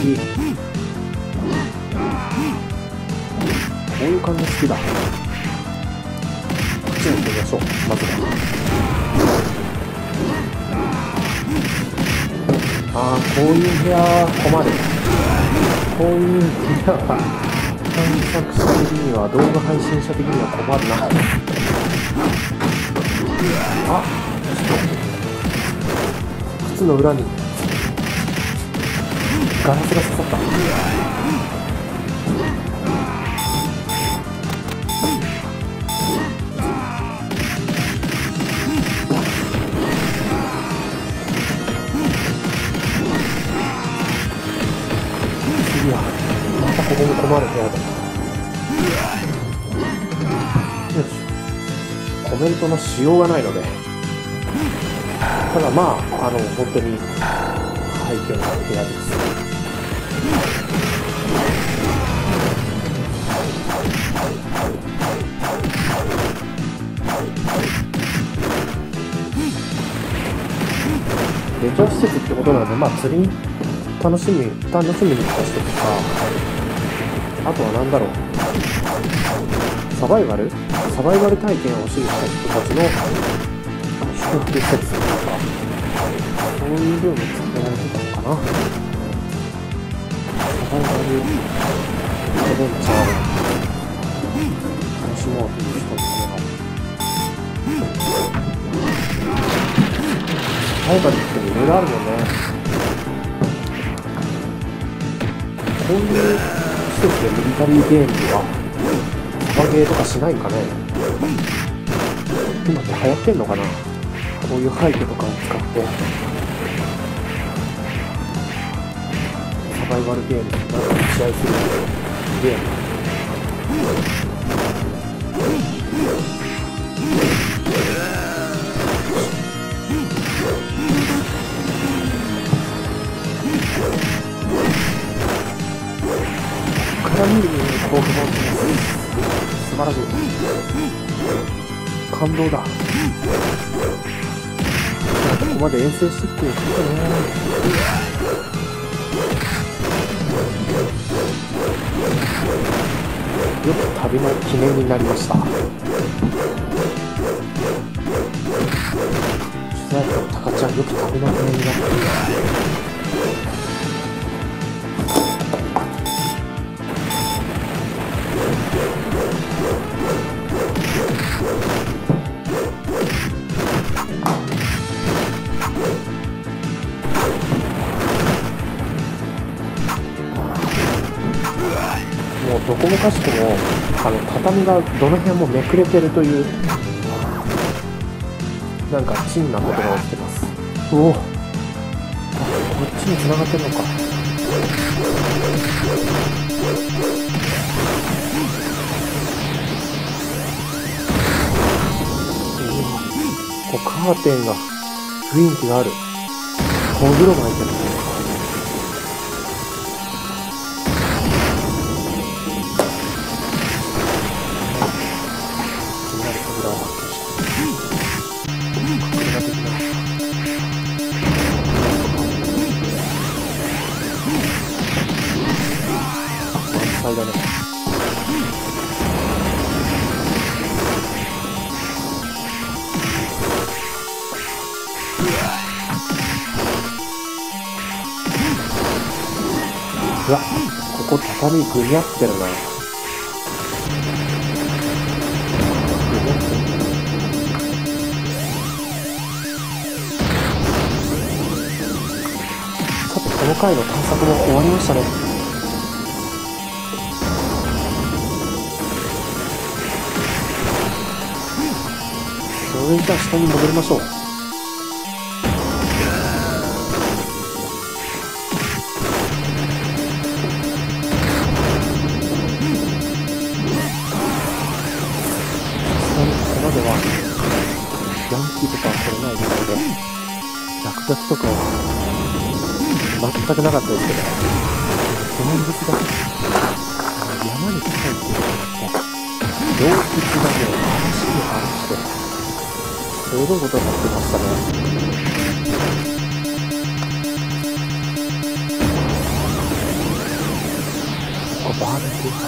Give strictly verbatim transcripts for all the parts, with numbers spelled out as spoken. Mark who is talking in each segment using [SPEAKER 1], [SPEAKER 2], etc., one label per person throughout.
[SPEAKER 1] き。こういう感じ好きだ。こっちに行ってみましょう。まずはああ、こういう部屋困る。こういう部屋は探索者的には、動画配信者的には困るな。あ、ちょっと靴の裏にガラスが刺さった。次はまたここも困る部屋だ。よし、コメントのしようがないので、ただまああの本当に廃墟の部屋です。レジャー施設ってことなので、まあ釣り楽しみ楽しみに来た人とか、あとは何だろう、サバイバルサバイバル体験を欲しい人たちの宿泊施設とか、そういうルーム作られてたのかな。サバイバルアドベンチャーを楽しもうという人のための。サバイバルっていろいろあるもんね。こういう施設でミリタリーゲームはサバゲーとかしないかね。今って流行ってんのかな、こういう廃墟とかを使ってサバイバルゲームなんか試合するゲーム。から見るに興奮をします。素晴らしい。感動だ。ここまで遠征してきてよかったね。よく旅の記念になりました。取材とタカちゃん、よく旅の記念になった。もうどこもかしこもあの畳がどの辺もめくれてるという、なんか珍なことが起きてます。おお、あ、こっちに繋がってるのか。こうカーテンが雰囲気がある。お風呂も入ってる。だね。うわ、ここ畳ぐにゃってるな。さて、この回の探索も終わりましたね。それじゃあ下に戻りましょう。ではヤンキーとかは取れないみたいで、落書きとかは全くなかったですけど、その物が山に近いっていうのがあって、洞窟がね、嵐に嵐してすごいことになってましたね。 バーベキュー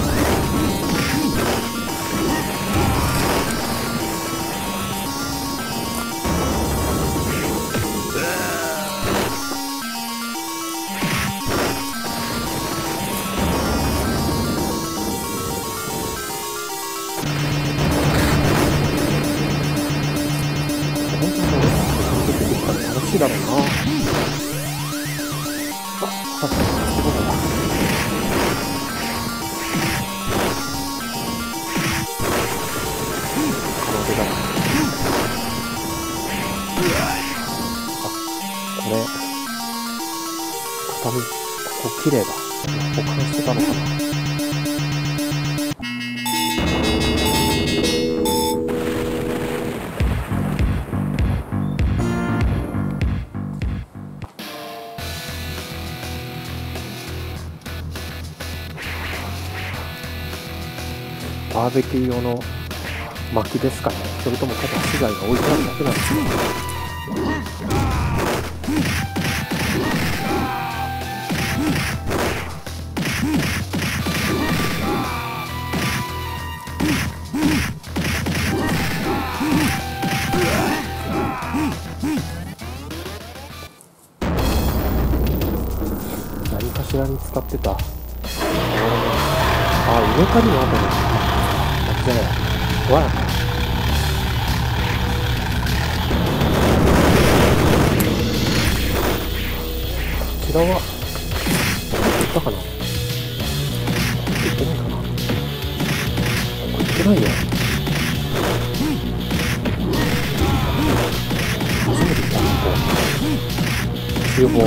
[SPEAKER 1] 楽しいだろうな。あ、確かにそうだな。可能性だな。あ、これ畳、ここ綺麗だ。保管してたのかな。バーベキュー用の薪ですかね。それともただ資材が置いてあるだけなんですか。何かしらに使ってた。あ、上かりの後にじゃあ、わらか。こちらは、行ったかな？行ってないかな？行ってないよ。初めて来た、ここ。厨房。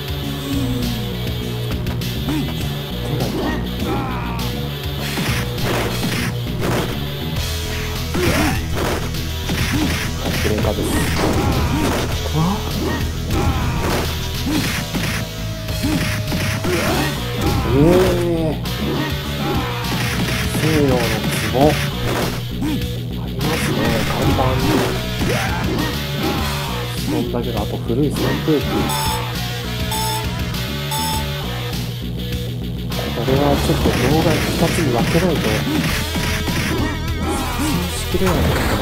[SPEAKER 1] 手が痛い。ブレーカーです。わあ、ええー、西洋の壺ありますね。看板にそんだけど、あと古い扇風機。これはちょっと動画ふたつに分けないと説明しきれないですね。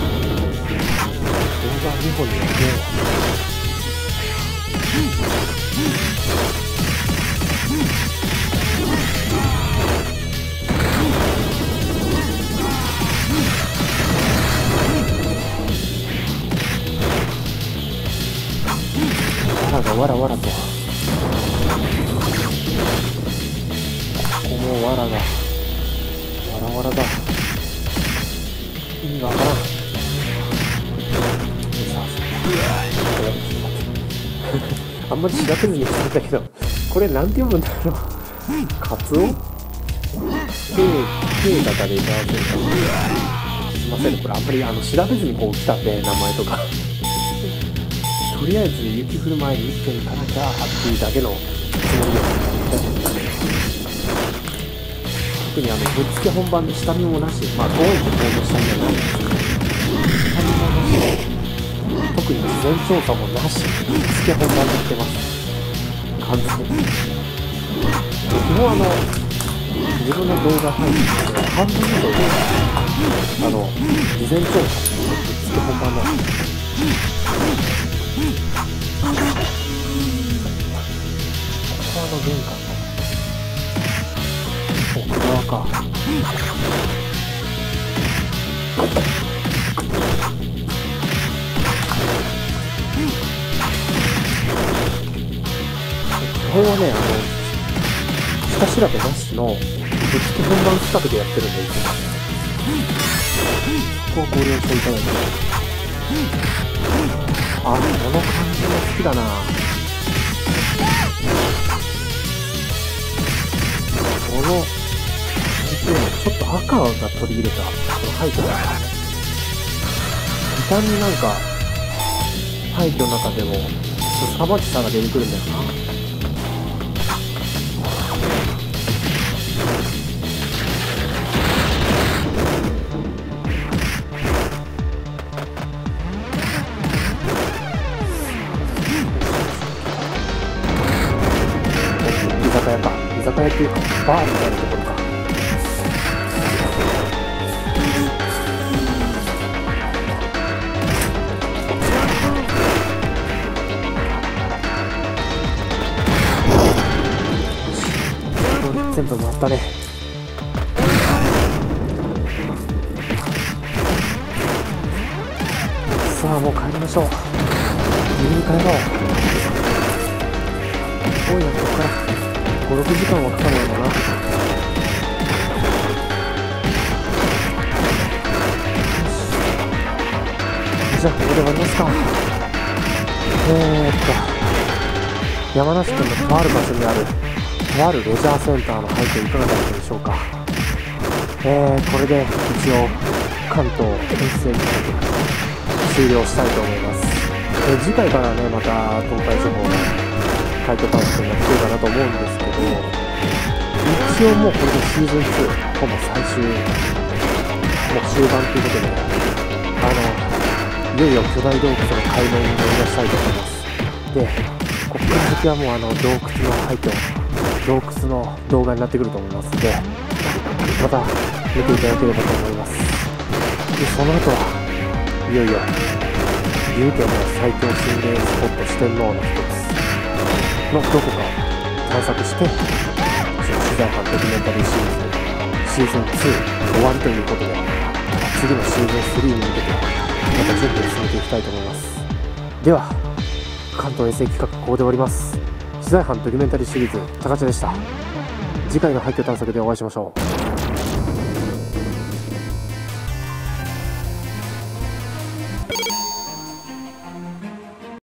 [SPEAKER 1] にほんに分けよう。わらがわらわらと。ここもわらがわらわらだ。意味がわからん。あんまり調べずに言ってたけど、これなんて読むんだろう。カツオ？K、K 型でいただけるか。すいません、これあんまりあの調べずにこう来たんで、名前とか。とりあえず雪降る前に一軒行かなきゃっていうだけのつもりです。特にあのぶっつけ本番で下見もなし、まあ遠いところの下見はないんですけど、下見もなし。特に事前調査もなし、ぶっつけ本番で来てます。完全に。基本あの、自分の動画配信で半分以上で、あの、事前調査、ぶっつけ本番なんです。ここはあの玄関の奥側か。これはね、あの、下調べなしの、ぶっつけ本番企画でやってるんで、ここはご了承いただいて。あ、この感じも好きだな。この、ちょっと赤が取り入れた、この廃墟だ。時短になんか、廃墟の中でも、凄まじさが出てくるんだよな。居酒屋か。居酒屋っていうか、 バーみたいなところか。全部回ったね。さあもう帰りましょう。家に帰ろう。多いな、ここからごろくじかんはかかるのかな。じゃあここで終わりますか。えーっと山梨県のとある場所にあるとあるレジャーセンターの背景いかがだったでしょうか。えー、これで一応関東遠征企画終了したいと思います。えー、次回からねまた東海地方の海峡探索にやってくるかなと思うんですけど、一応もうこれでシーズンツーほぼ最終もう終盤ということで、あのいよいよ巨大洞窟の海面に乗り出したいと思います。でここから先はもうあの洞窟の廃墟洞窟の動画になってくると思いますので、また見ていただければと思います。でその後はいよいよ岐阜県の最強心霊スポット四天王の一つのどこかを探索して、その取材班ドキュメンタリーシリーズシーズンツー終わりということで、次のシーズンスリーに向けてまた準備を進めていきたいと思います。では関東衛星企画ここで終わります。取材班ドキュメンタリーシリーズ高茶でした。次回の廃墟探索でお会いしましょう。